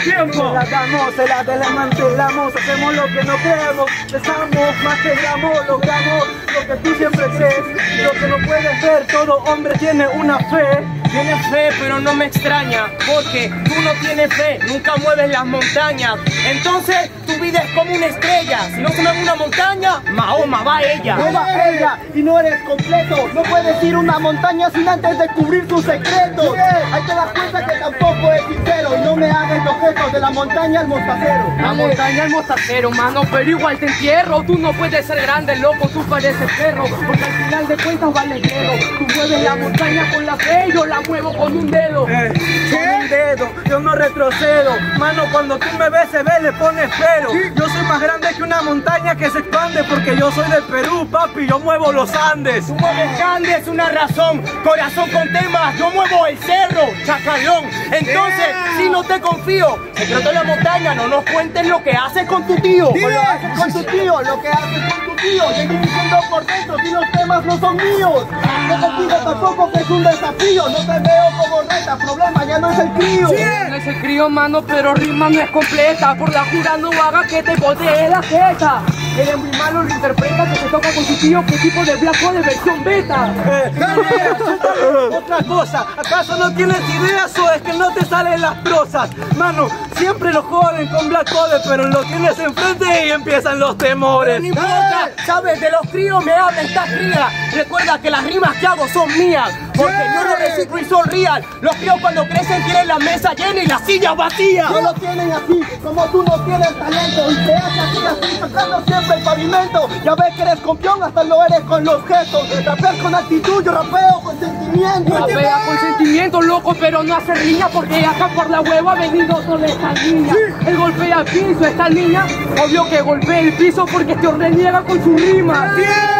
¡Tiempo! La damos, se la desmantelamos, hacemos lo que no creemos, pensamos más que logramos lo que tú siempre crees, lo que no puedes ver, todo hombre tiene una fe. Tienes fe, pero no me extraña, porque tú no tienes fe, nunca mueves las montañas. Entonces, tu vida es como una estrella. Si no se mueve una montaña, Mahoma, va ella. No va ella y no eres completo. No puedes ir a una montaña sin antes descubrir sus secretos. Ahí te das cuenta que tampoco es sincero. Y no me hagas los gestos de la montaña al mostacero. La montaña al mostacero, mano, pero igual te entierro. Tú no puedes ser grande, loco, tú pareces perro. Porque al final de cuentas vale cero. Tú mueves la montaña con la fe, yo la muevo con un dedo. Con un dedo, yo no retrocedo. Mano, cuando tú me ves, se ve, le pones pero. Yo soy más grande que una montaña que se expande, porque yo soy del Perú, papi, yo muevo los Andes. Tú mueves Andes, una razón, corazón con temas, yo muevo el cerro, chacalón. Entonces, si no te confío, secreto de la montaña, no nos cuentes lo que haces con tu tío. Lo haces con tu tío, lo que haces con tu tío. Yo estoy diciendo por dentro, si los temas no son míos. No contigo tampoco, que es un desafío. No te veo como reta, problema ya no es el crío. No es el crío, mano, pero rima no es completa. Por la jura no haga que te voltee la jeta. Eres muy malo, lo interpreta, que se toca con tu tío. ¿Qué tipo de blanco de versión beta? Otra cosa, ¿acaso no tienes ideas o es que no te salen las prosas? Mano, siempre lo joden con Black Code, pero lo tienes enfrente y empiezan los temores. No importa, sabes, de los críos me habla esta cría. Recuerda que las rimas que hago son mías, porque yo no reciclo y son real. Los críos cuando crecen tienen la mesa llena y la silla vacía. No lo tienen así, como tú no tienes talento. Y te haces así, sacando siempre el pavimento. Ya ves que eres campeón, hasta lo eres con los gestos. Rapear con actitud, yo rapeo con sentimiento. Rapea con sentimiento, loco, pero no hace riña, porque acá por la hueva ha venido toda esta niña. Él golpea el piso, esta niña, obvio que golpea el piso porque te reniega con su rima.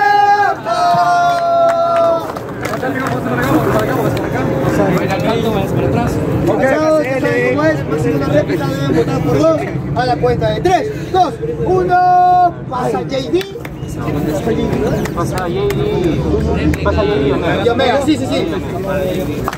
A la cuenta de 3, 2, 1, pasa JD. Pasa JD. Yo me, sí.